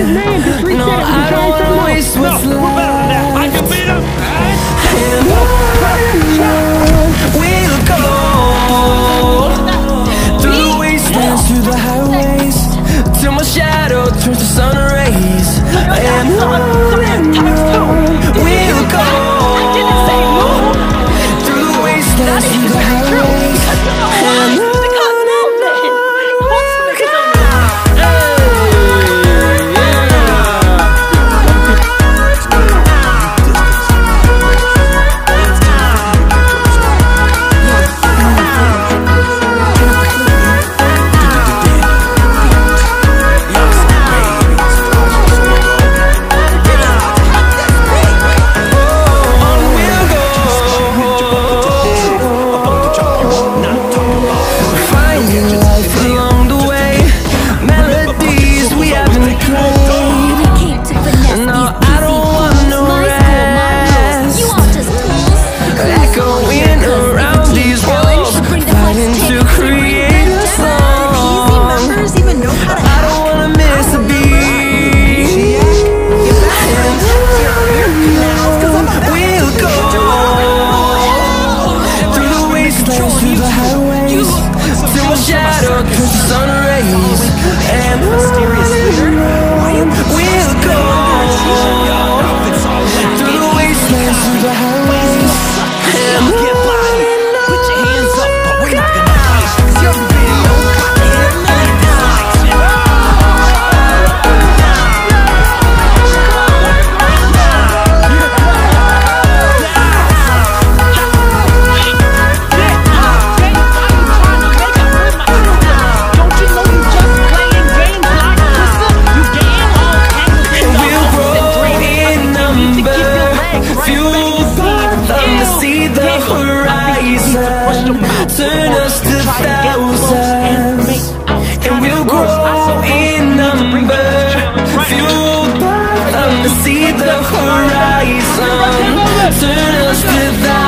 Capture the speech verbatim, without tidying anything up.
his name. Just reset No, it. I don't wanna waste what's No, we're better than that. left. I can beat him. And on we'll go, through the wastelands, through the highways, till my shadow turns to sun rays. And on and on we'll go, through the wastelands, through the highways, and on. Turn us to thousands, and we'll grow in number, fueled by them to see the horizon. Turn us to thousands.